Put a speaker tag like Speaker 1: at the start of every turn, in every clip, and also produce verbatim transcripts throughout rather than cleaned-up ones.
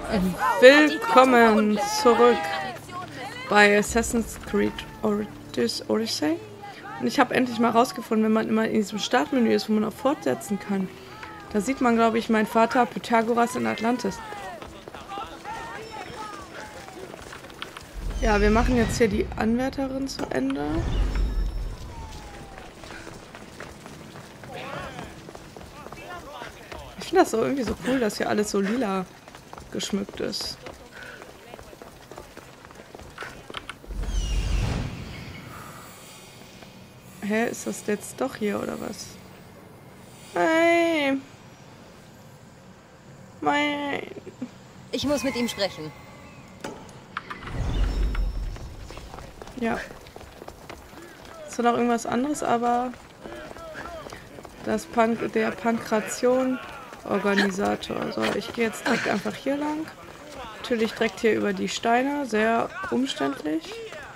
Speaker 1: Willkommen zurück bei Assassin's Creed Odyssey. Und ich habe endlich mal rausgefunden, wenn man immer in diesem Startmenü ist, wo man auch fortsetzen kann. Da sieht man, glaube ich, meinen Vater Pythagoras in Atlantis. Ja, wir machen jetzt hier die Anwärterin zu Ende. Ich finde das so irgendwie so cool, dass hier alles so lila geschmückt ist. Hä, ist das jetzt doch hier oder was? Nein. Nein.
Speaker 2: Ich muss mit ihm sprechen.
Speaker 1: Ja. Ist noch irgendwas anderes, aber das Pank der Pankration Organisator. So, ich gehe jetzt direkt einfach hier lang. Natürlich direkt hier über die Steine. Sehr umständlich.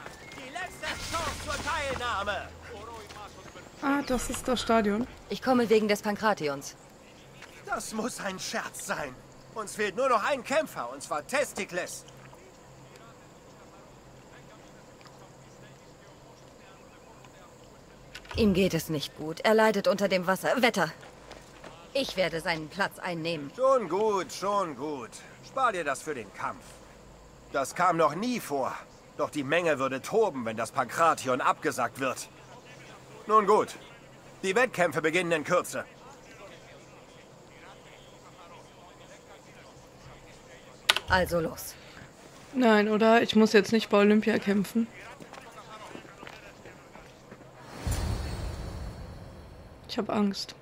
Speaker 1: Ah, das ist das Stadion.
Speaker 2: Ich komme wegen des Pankrations.
Speaker 3: Das muss ein Scherz sein. Uns fehlt nur noch ein Kämpfer, und zwar Testikles.
Speaker 2: Ihm geht es nicht gut. Er leidet unter dem Wasser. Wetter. Ich werde seinen Platz einnehmen.
Speaker 3: Schon gut, schon gut. Spar dir das für den Kampf. Das kam noch nie vor. Doch die Menge würde toben, wenn das Pankration abgesagt wird. Nun gut. Die Wettkämpfe beginnen in Kürze.
Speaker 2: Also los.
Speaker 1: Nein, oder? Ich muss jetzt nicht bei Olympia kämpfen. Ich habe Angst.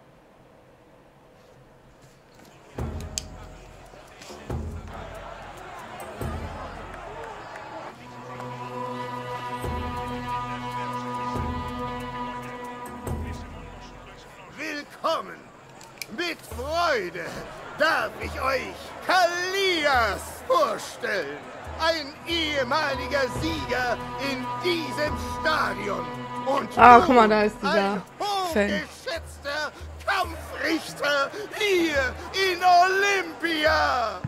Speaker 4: Willkommen! Mit Freude darf ich euch Kalias vorstellen. Ein ehemaliger Sieger in diesem Stadion. Und
Speaker 1: ah, guck mal, da ist dieser
Speaker 4: ein
Speaker 1: Fan.
Speaker 4: hochgeschätzter Kampfrichter hier in Olympia.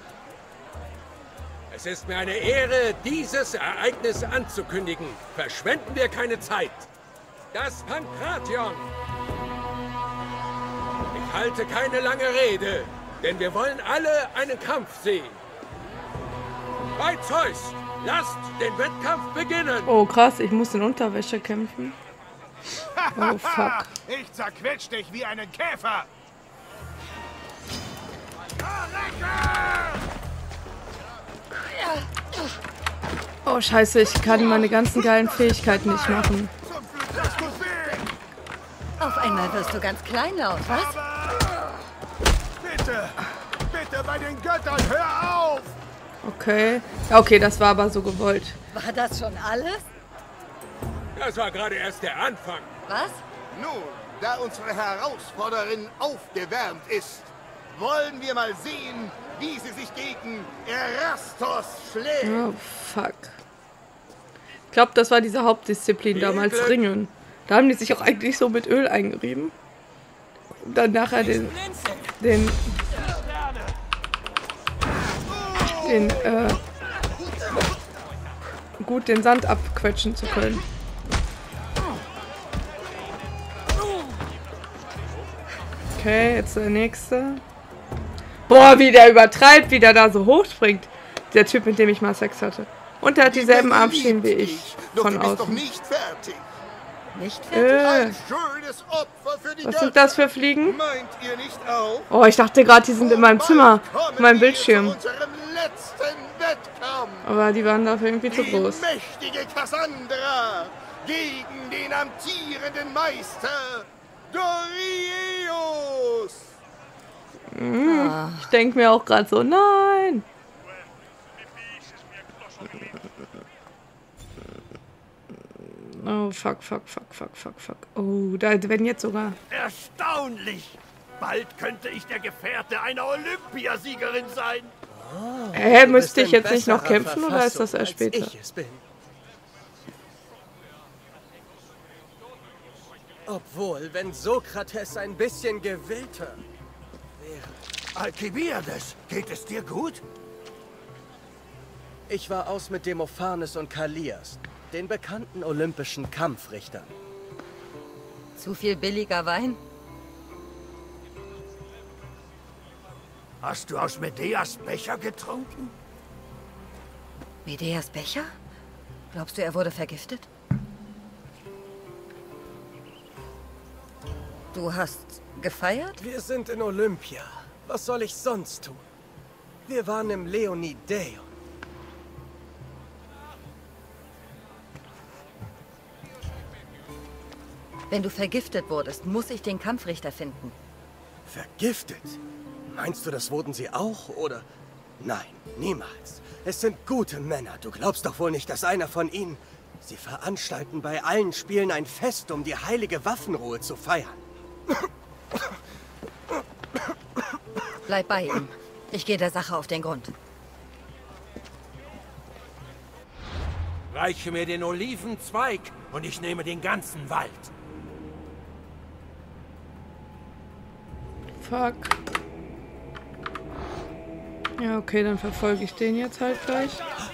Speaker 5: Es ist mir eine Ehre, dieses Ereignis anzukündigen. Verschwenden wir keine Zeit. Das Pankration. Ich halte keine lange Rede, denn wir wollen alle einen Kampf sehen. Bei Zeus, lasst den Wettkampf beginnen.
Speaker 1: Oh krass, ich muss in Unterwäsche kämpfen. Oh fuck.
Speaker 4: Ich zerquetsch dich wie einen Käfer.
Speaker 1: Oh scheiße, ich kann meine ganzen geilen Fähigkeiten nicht machen.
Speaker 2: Auf einmal wirst du ganz kleinlaut, was?
Speaker 4: Bitte, bitte bei den Göttern, hör auf!
Speaker 1: Okay. Ja, okay, das war aber so gewollt.
Speaker 2: War das schon alles?
Speaker 5: Das war gerade erst der Anfang.
Speaker 2: Was?
Speaker 4: Nun, da unsere Herausforderin aufgewärmt ist, wollen wir mal sehen, wie sie sich gegen Erastos schlägt.
Speaker 1: Oh, fuck. Ich glaube, das war diese Hauptdisziplin damals, Ringen. Da haben die sich auch eigentlich so mit Öl eingerieben. Und dann nachher den... den... den, äh... gut den Sand abquetschen zu können. Okay, jetzt der nächste. Boah, wie der übertreibt, wie der da so hoch springt. Der Typ, mit dem ich mal Sex hatte. Und der hat dieselben Armschienen wie ich. Von außen.
Speaker 4: Doch nicht fertig.
Speaker 2: Nicht fertig?
Speaker 1: Äh,
Speaker 4: Ein schönes Opfer für die
Speaker 1: was
Speaker 4: Götter.
Speaker 1: sind das für Fliegen?
Speaker 4: Meint ihr nicht auch?
Speaker 1: Oh, ich dachte gerade, die sind in meinem Zimmer. In meinem Bildschirm.
Speaker 4: Zu unserem letzten Wettkampf.
Speaker 1: Aber die waren dafür irgendwie zu
Speaker 4: Die
Speaker 1: groß.
Speaker 4: mächtige Cassandra gegen den amtierenden Meister Dorieus.
Speaker 1: Mhm. Ich denke mir auch gerade so, nein. Oh, fuck, fuck, fuck, fuck, fuck, fuck. Oh, da werden jetzt sogar...
Speaker 4: Erstaunlich! Bald könnte ich der Gefährte einer Olympiasiegerin sein.
Speaker 1: Oh, Hä, müsste ich jetzt nicht noch kämpfen oder ist das erst später?
Speaker 6: Ich es bin. Obwohl, wenn Sokrates ein bisschen gewillter wäre.
Speaker 4: Alkibiades, geht es dir gut?
Speaker 6: Ich war aus mit Demophanes und Kalias, den bekannten olympischen Kampfrichtern.
Speaker 2: Zu viel billiger Wein?
Speaker 4: Hast du aus Medeas Becher getrunken?
Speaker 2: Medeas Becher? Glaubst du, er wurde vergiftet? Du hast gefeiert?
Speaker 6: Wir sind in Olympia. Was soll ich sonst tun? Wir waren im Leonideum.
Speaker 2: Wenn du vergiftet wurdest, muss ich den Kampfrichter finden.
Speaker 6: Vergiftet? Meinst du, das wurden sie auch, oder? Nein, niemals. Es sind gute Männer. Du glaubst doch wohl nicht, dass einer von ihnen... Sie veranstalten bei allen Spielen ein Fest, um die heilige Waffenruhe zu feiern.
Speaker 2: Bleib bei ihm. Ich gehe der Sache auf den Grund.
Speaker 5: Reiche mir den Olivenzweig und ich nehme den ganzen Wald.
Speaker 1: Fuck. Ja, okay, dann verfolge ich den jetzt halt gleich.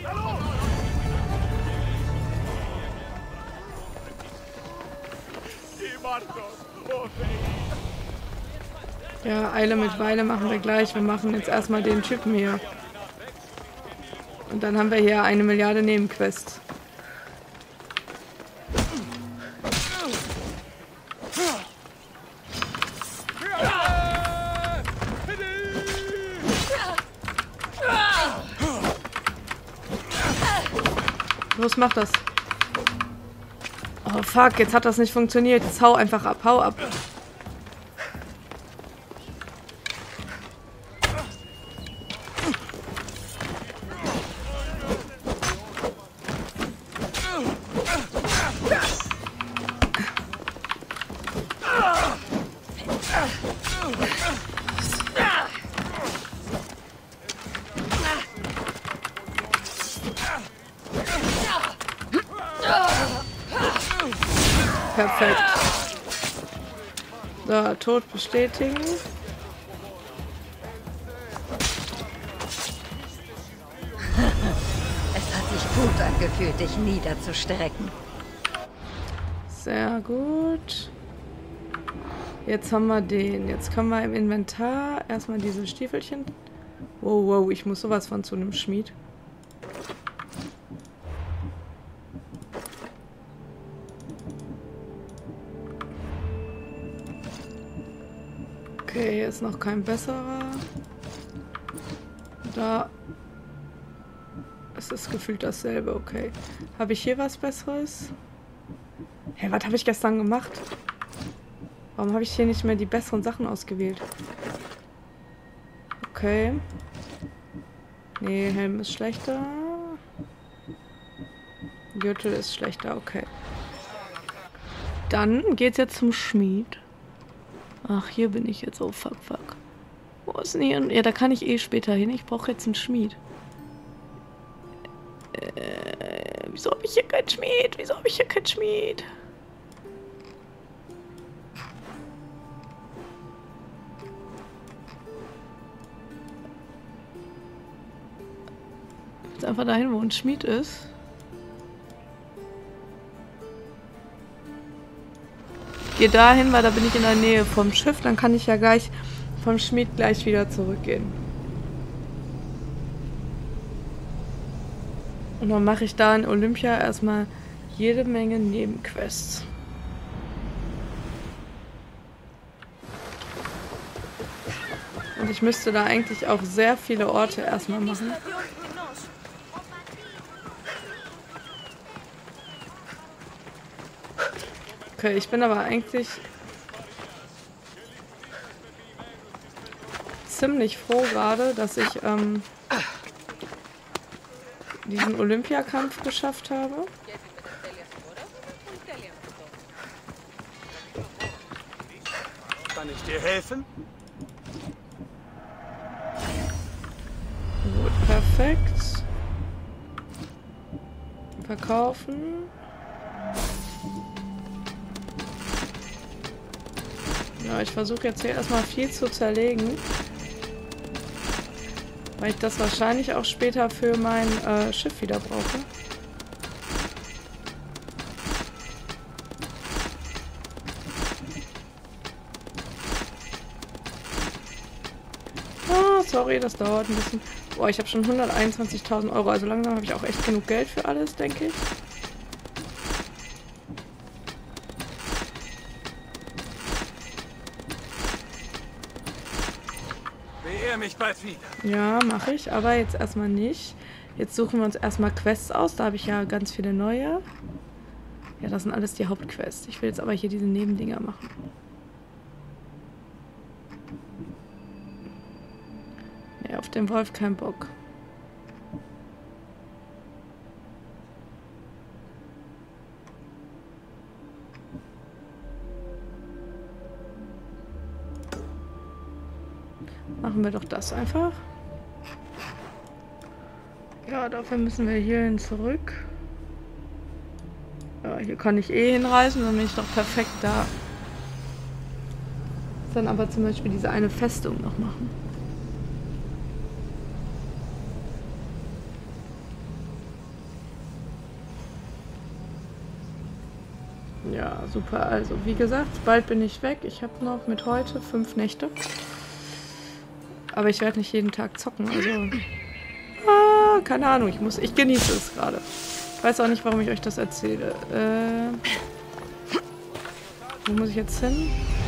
Speaker 1: Ja, Eile mit Weile machen wir gleich. Wir machen jetzt erstmal den Typen hier. Und dann haben wir hier eine Milliarde Nebenquests. Los, mach das. Oh fuck, jetzt hat das nicht funktioniert. Jetzt hau einfach ab, hau ab. Perfekt. So, Tod bestätigen.
Speaker 2: Es hat sich gut angefühlt, dich niederzustrecken.
Speaker 1: Sehr gut. Jetzt haben wir den. Jetzt können wir im Inventar erstmal diese Stiefelchen. Wow, wow, ich muss sowas von zu einem Schmied. Okay, hier ist noch kein besserer. Da ist es gefühlt dasselbe, okay. Habe ich hier was Besseres? Hä, was habe ich gestern gemacht? Warum habe ich hier nicht mehr die besseren Sachen ausgewählt? Okay. Nee, Helm ist schlechter. Gürtel ist schlechter, okay. Dann geht's jetzt zum Schmied. Ach, hier bin ich jetzt. Oh, fuck, fuck. Wo ist denn hier? Ja, da kann ich eh später hin. Ich brauche jetzt einen Schmied. Äh, wieso habe ich hier keinen Schmied? Wieso habe ich hier keinen Schmied? Jetzt einfach dahin, wo ein Schmied ist. Gehe dahin, weil da bin ich in der Nähe vom Schiff. Dann kann ich ja gleich vom Schmied gleich wieder zurückgehen. Und dann mache ich da in Olympia erstmal jede Menge Nebenquests. Und ich müsste da eigentlich auch sehr viele Orte erstmal machen. Okay, ich bin aber eigentlich ziemlich froh gerade, dass ich ähm, diesen Olympiakampf geschafft habe.
Speaker 4: Kann ich dir helfen?
Speaker 1: Gut, perfekt. Verkaufen. Ja, ich versuche jetzt hier erstmal viel zu zerlegen. Weil ich das wahrscheinlich auch später für mein äh, Schiff wieder brauche. Ah, sorry, das dauert ein bisschen. Boah, ich habe schon hunderteinundzwanzigtausend Euro. Also langsam habe ich auch echt genug Geld für alles, denke ich.
Speaker 5: Beehr mich bald wieder.
Speaker 1: Ja, mache ich, aber jetzt erstmal nicht. Jetzt suchen wir uns erstmal Quests aus. Da habe ich ja ganz viele neue. Ja, das sind alles die Hauptquests. Ich will jetzt aber hier diese Nebendinger machen. Nee, auf den Wolf kein Bock. Machen wir doch das einfach. Ja, dafür müssen wir hierhin zurück. Ja, hier kann ich eh hinreisen, dann bin ich doch perfekt da. Dann aber zum Beispiel diese eine Festung noch machen. Ja, super. Also, wie gesagt, bald bin ich weg. Ich habe noch mit heute fünf Nächte. Aber ich werde nicht jeden Tag zocken, also... Ah, keine Ahnung, ich muss... Ich genieße es gerade. Ich weiß auch nicht, warum ich euch das erzähle. Äh... Wo muss ich jetzt hin?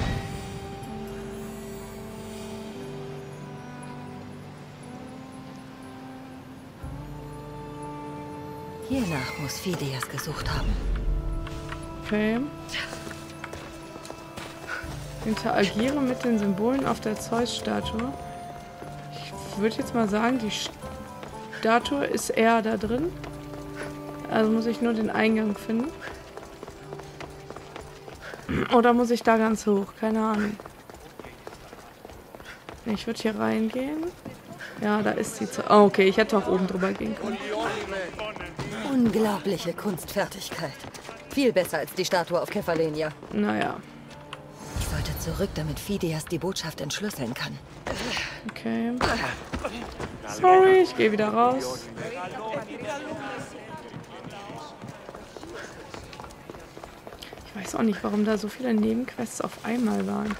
Speaker 2: Hiernach muss Phidias gesucht haben.
Speaker 1: Okay. Interagiere mit den Symbolen auf der Zeus-Statue. Ich würde jetzt mal sagen, die Statue ist eher da drin. Also muss ich nur den Eingang finden. Oder muss ich da ganz hoch? Keine Ahnung. Ich würde hier reingehen. Ja, da ist sie. Oh, okay, ich hätte auch oben drüber gehen können.
Speaker 2: Unglaubliche Kunstfertigkeit. Viel besser als die Statue auf Kefalenia.
Speaker 1: Naja.
Speaker 2: Ich sollte zurück, damit Phidias die Botschaft entschlüsseln kann.
Speaker 1: Okay. Sorry, ich gehe wieder raus. Ich weiß auch nicht, warum da so viele Nebenquests auf einmal waren.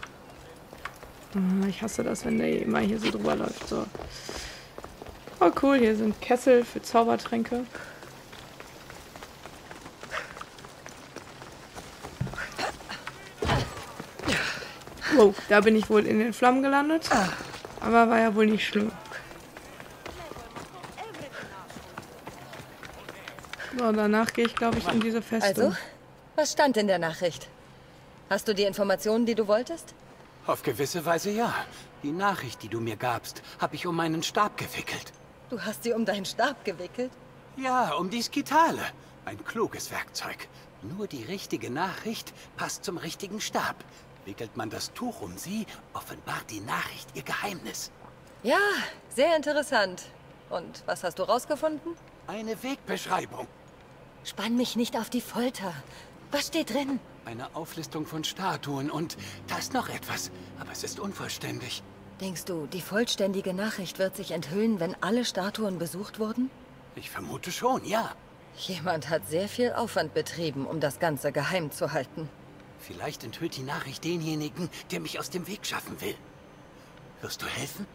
Speaker 1: Ich hasse das, wenn der immer hier so drüber läuft. So. Oh cool, hier sind Kessel für Zaubertränke. Wow, da bin ich wohl in den Flammen gelandet. Aber war ja wohl nicht schlimm. So, danach gehe ich, glaube ich, in diese Festung.
Speaker 2: Also, was stand in der Nachricht? Hast du die Informationen, die du wolltest?
Speaker 7: Auf gewisse Weise ja. Die Nachricht, die du mir gabst, habe ich um meinen Stab gewickelt.
Speaker 2: Du hast sie um deinen Stab gewickelt?
Speaker 7: Ja, um die Skitale. Ein kluges Werkzeug. Nur die richtige Nachricht passt zum richtigen Stab. Wickelt man das Tuch um sie, offenbart die Nachricht ihr Geheimnis.
Speaker 2: Ja, sehr interessant. Und was hast du rausgefunden?
Speaker 7: Eine Wegbeschreibung.
Speaker 2: Spann mich nicht auf die Folter. Was steht drin?
Speaker 7: Eine Auflistung von Statuen und da ist noch etwas, aber es ist unvollständig.
Speaker 2: Denkst du, die vollständige Nachricht wird sich enthüllen, wenn alle Statuen besucht wurden?
Speaker 7: Ich vermute schon, ja.
Speaker 2: Jemand hat sehr viel Aufwand betrieben, um das Ganze geheim zu halten.
Speaker 7: Vielleicht enthüllt die Nachricht denjenigen, der mich aus dem Weg schaffen will. Wirst du helfen?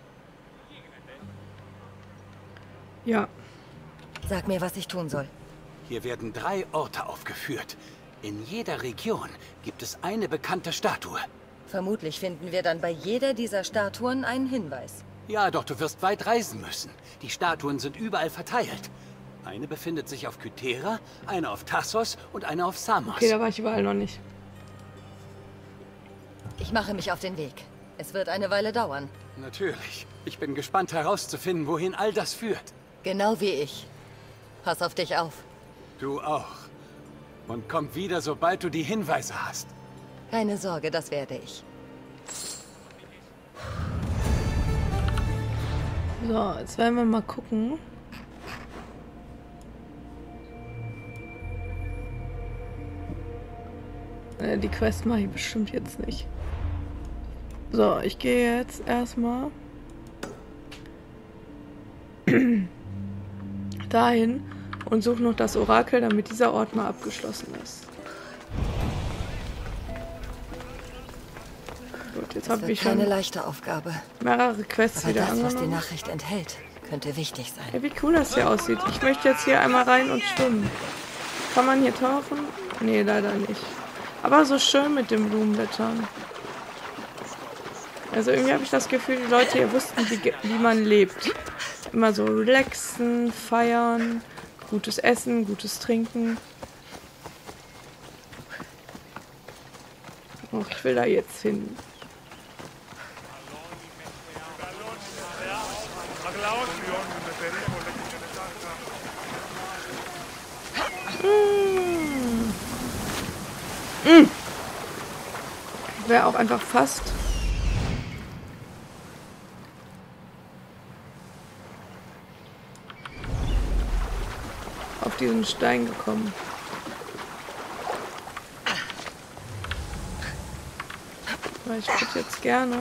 Speaker 1: Ja.
Speaker 2: Sag mir, was ich tun soll.
Speaker 7: Hier werden drei Orte aufgeführt. In jeder Region gibt es eine bekannte Statue.
Speaker 2: Vermutlich finden wir dann bei jeder dieser Statuen einen Hinweis.
Speaker 7: Ja, doch du wirst weit reisen müssen. Die Statuen sind überall verteilt. Eine befindet sich auf Kythera, eine auf Tassos und eine auf Samos.
Speaker 1: Okay, da war ich überall noch nicht.
Speaker 2: Ich mache mich auf den Weg. Es wird eine Weile dauern.
Speaker 7: Natürlich. Ich bin gespannt herauszufinden, wohin all das führt.
Speaker 2: Genau wie ich. Pass auf dich auf.
Speaker 7: Du auch. Und komm wieder, sobald du die Hinweise hast.
Speaker 2: Keine Sorge, das werde ich.
Speaker 1: So, jetzt werden wir mal gucken. Äh, die Quest mache ich bestimmt jetzt nicht. So, ich gehe jetzt erstmal dahin und suche noch das Orakel, damit dieser Ort mal abgeschlossen ist. Gut, jetzt habe ich
Speaker 2: keine
Speaker 1: schon
Speaker 2: leichte Aufgabe.
Speaker 1: mehrere Quests
Speaker 2: Aber
Speaker 1: wieder
Speaker 2: das, was die
Speaker 1: angenommen.
Speaker 2: Nachricht enthält, könnte wichtig sein.
Speaker 1: Ja, wie cool das hier aussieht. Ich möchte jetzt hier einmal rein und schwimmen. Kann man hier tauchen? Nee, leider nicht. Aber so schön mit den Blumenblättern. Also irgendwie habe ich das Gefühl, die Leute hier wussten, wie, wie man lebt. Immer so relaxen, feiern, gutes Essen, gutes Trinken. Och, ich will da jetzt hin. Mmh. Mmh. Wäre auch einfach fast auf diesen Stein gekommen. Aber ich würde jetzt gerne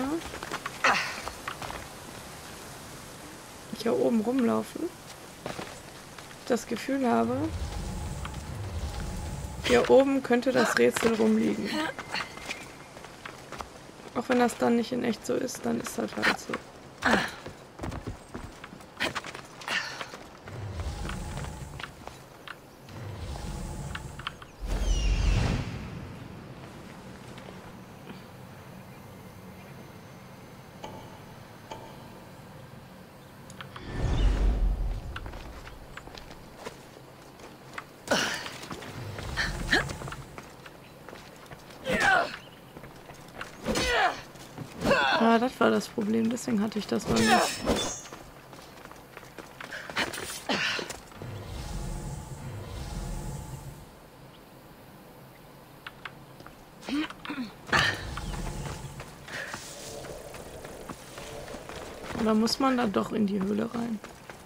Speaker 1: hier oben rumlaufen. Ich das Gefühl habe, hier oben könnte das Rätsel rumliegen. Auch wenn das dann nicht in echt so ist, dann ist das halt so. Ah, das war das Problem, deswegen hatte ich das noch nicht. Oder muss man da doch in die Höhle rein?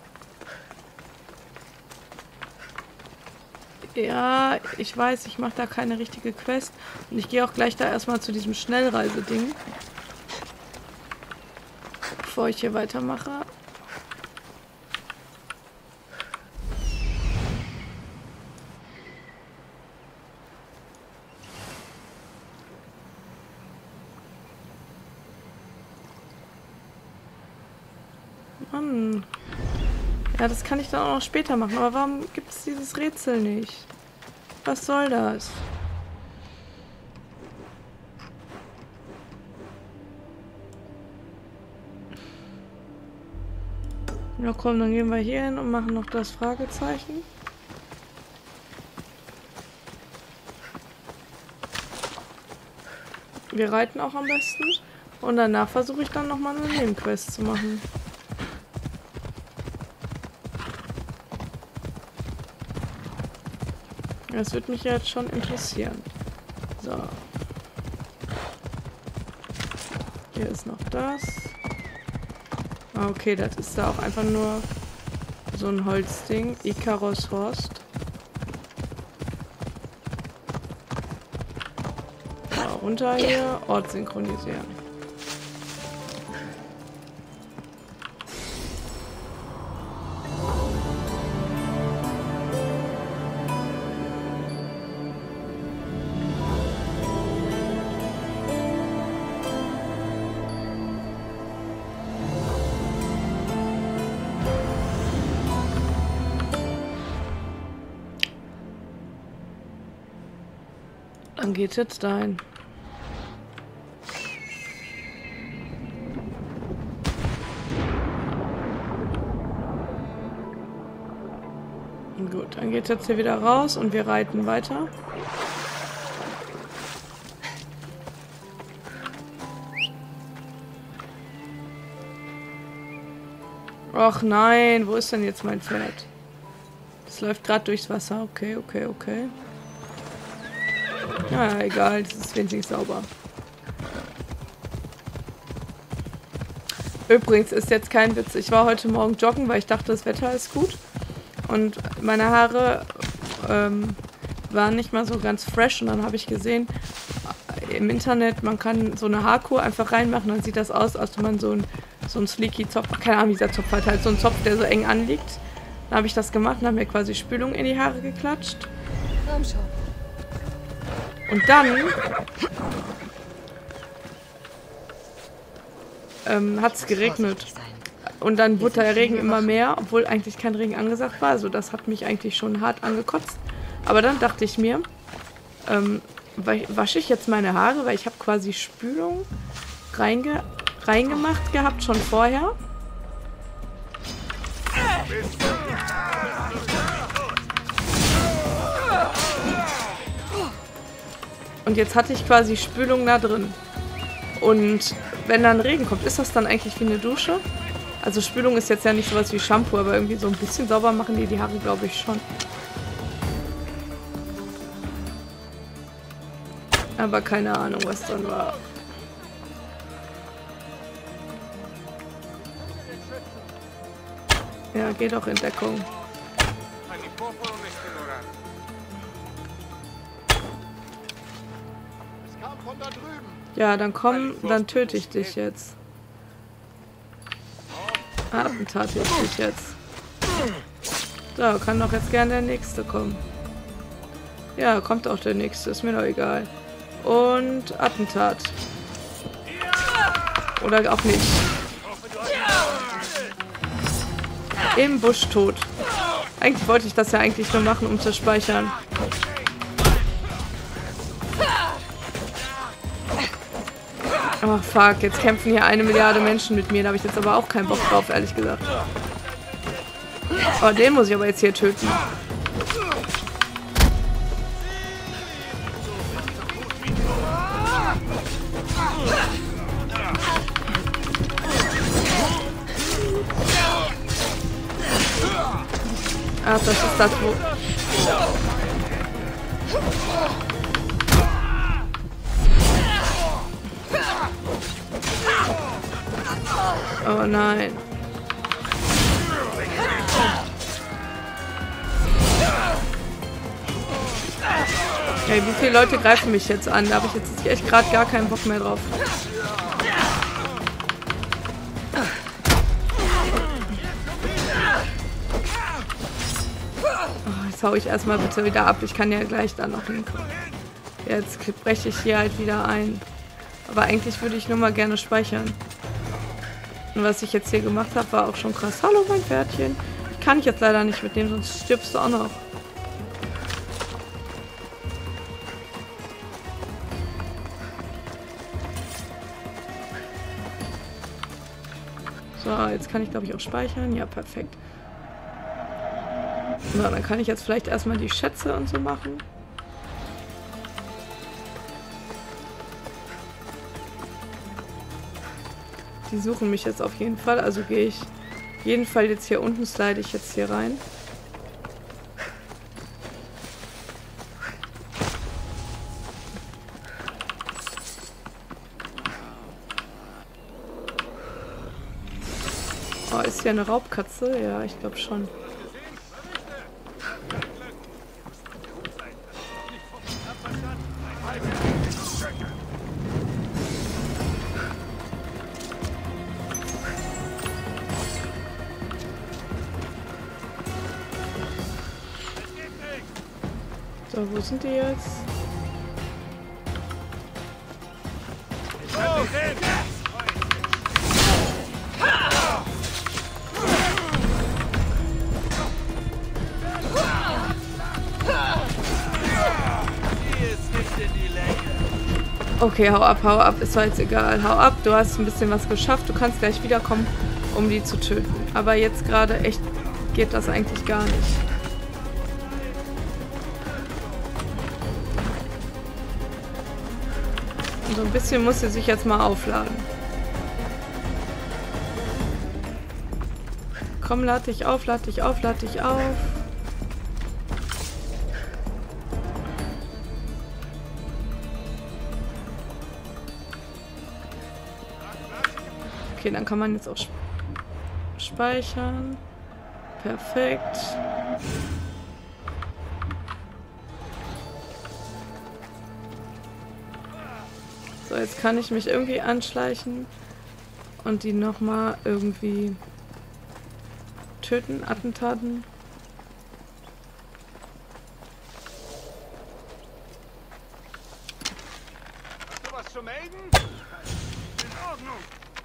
Speaker 1: Ja, ich weiß, ich mache da keine richtige Quest. Und ich gehe auch gleich da erstmal zu diesem Schnellreiseding. Bevor ich hier weitermache. Mann. Ja, das kann ich dann auch noch später machen. Aber warum gibt es dieses Rätsel nicht? Was soll das? Ja komm, dann gehen wir hier hin und machen noch das Fragezeichen. Wir reiten auch am besten. Und danach versuche ich dann nochmal eine Nebenquest zu machen. Das würde mich jetzt schon interessieren. So. Hier ist noch das. Okay, das ist da auch einfach nur so ein Holzding. Ikaros Horst. Ja, runter hier. Ort synchronisieren. Dann geht's jetzt dahin. Gut, dann geht's jetzt hier wieder raus und wir reiten weiter. Och nein, wo ist denn jetzt mein Pferd? Das läuft gerade durchs Wasser. Okay, okay, okay. Ja, egal, das ist wenigstens sauber. Übrigens ist jetzt kein Witz. Ich war heute Morgen joggen, weil ich dachte, das Wetter ist gut. Und meine Haare ähm, waren nicht mal so ganz fresh. Und dann habe ich gesehen, im Internet, man kann so eine Haarkur einfach reinmachen. Dann sieht das aus, als wenn man so ein So ein sleeky Zopf. Keine Ahnung, wie dieser Zopf halt. Halt so ein Zopf, der so eng anliegt. Dann habe ich das gemacht und habe mir quasi Spülung in die Haare geklatscht. Und dann ähm, hat es geregnet. Und dann wurde der Regen immer mehr, obwohl eigentlich kein Regen angesagt war. Also das hat mich eigentlich schon hart angekotzt. Aber dann dachte ich mir, ähm, wasche ich jetzt meine Haare, weil ich habe quasi Spülung reinge reingemacht gehabt, schon vorher. Und jetzt hatte ich quasi Spülung da drin. Und wenn dann Regen kommt, ist das dann eigentlich wie eine Dusche? Also Spülung ist jetzt ja nicht sowas wie Shampoo, aber irgendwie so ein bisschen sauber machen die die Haare, glaube ich, schon. Aber keine Ahnung, was dann war. Ja, geh doch in Deckung. Ja, dann komm, dann töte ich dich jetzt. Attentat ich dich jetzt. So, kann doch jetzt gern der Nächste kommen. Ja, kommt auch der Nächste, ist mir doch egal. Und Attentat. Oder auch nicht. Im Busch tot. Eigentlich wollte ich das ja eigentlich nur machen, um zu speichern. Oh fuck, jetzt kämpfen hier eine Milliarde Menschen mit mir. Da habe ich jetzt aber auch keinen Bock drauf, ehrlich gesagt. Oh, den muss ich aber jetzt hier töten. Ach, das ist das, wo... Oh nein. Hey, wie viele Leute greifen mich jetzt an? Da habe ich jetzt echt gerade gar keinen Bock mehr drauf. Oh, jetzt hau ich erstmal bitte wieder ab. Ich kann ja gleich dann noch hinkommen. Jetzt breche ich hier halt wieder ein. Aber eigentlich würde ich nur mal gerne speichern. Und was ich jetzt hier gemacht habe, war auch schon krass. Hallo, mein Pferdchen. Kann ich jetzt leider nicht mitnehmen, sonst stirbst du auch noch. So, jetzt kann ich, glaube ich, auch speichern. Ja, perfekt. So, dann kann ich jetzt vielleicht erstmal die Schätze und so machen. Die suchen mich jetzt auf jeden Fall, also gehe ich auf jeden Fall jetzt hier unten, slide ich jetzt hier rein. Oh, ist hier eine Raubkatze? Ja, ich glaube schon. So, wo sind die jetzt? Okay, hau ab, hau ab, ist doch jetzt egal. Hau ab, du hast ein bisschen was geschafft. Du kannst gleich wiederkommen, um die zu töten. Aber jetzt gerade echt geht das eigentlich gar nicht. So ein bisschen muss sie sich jetzt mal aufladen. Komm, lad dich auf, lad dich auf, lad dich auf. Okay, dann kann man jetzt auch speichern. Perfekt. So, jetzt kann ich mich irgendwie anschleichen und die nochmal irgendwie töten, Attentaten.
Speaker 4: Hast du was zu melden? In Ordnung.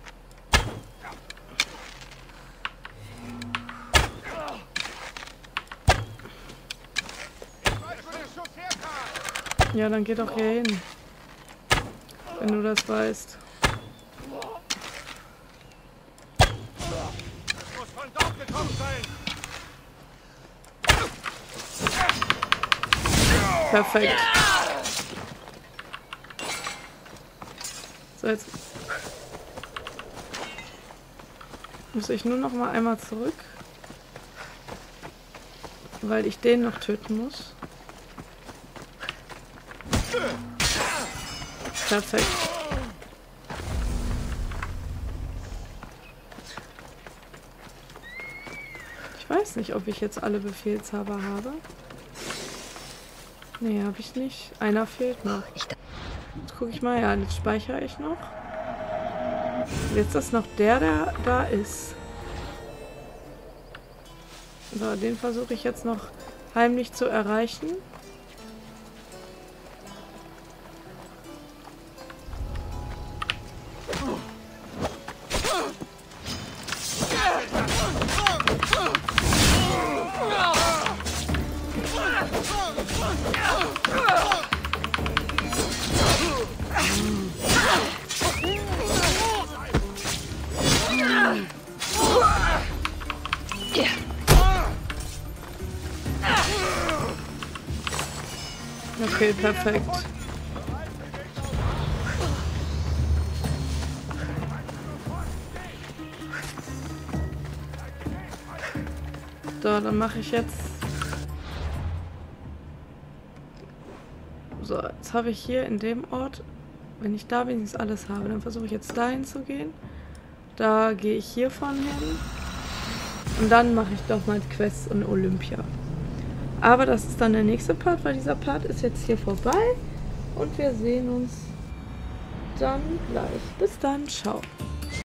Speaker 4: Ich weiß, wo der Schuss herkam.
Speaker 1: Ja, dann geh doch hier hin. Wenn du das weißt.
Speaker 4: Muss von dort gekommen sein.
Speaker 1: Perfekt. So, jetzt muss ich nur noch mal einmal zurück, weil ich den noch töten muss. Perfekt. Ich weiß nicht, ob ich jetzt alle Befehlshaber habe. Nee, habe ich nicht. Einer fehlt noch. Jetzt gucke ich mal. Ja, jetzt speichere ich noch. Jetzt ist noch der, der da ist. So, den versuche ich jetzt noch heimlich zu erreichen. Okay, perfekt. So, dann mache ich jetzt... So, jetzt habe ich hier in dem Ort, wenn ich da wenigstens alles habe, dann versuche ich jetzt dahin zu gehen. Da gehe ich hiervon hin. Und dann mache ich doch mal Quests und Olympia. Aber das ist dann der nächste Part, weil dieser Part ist jetzt hier vorbei. Und wir sehen uns dann gleich. Bis dann, ciao.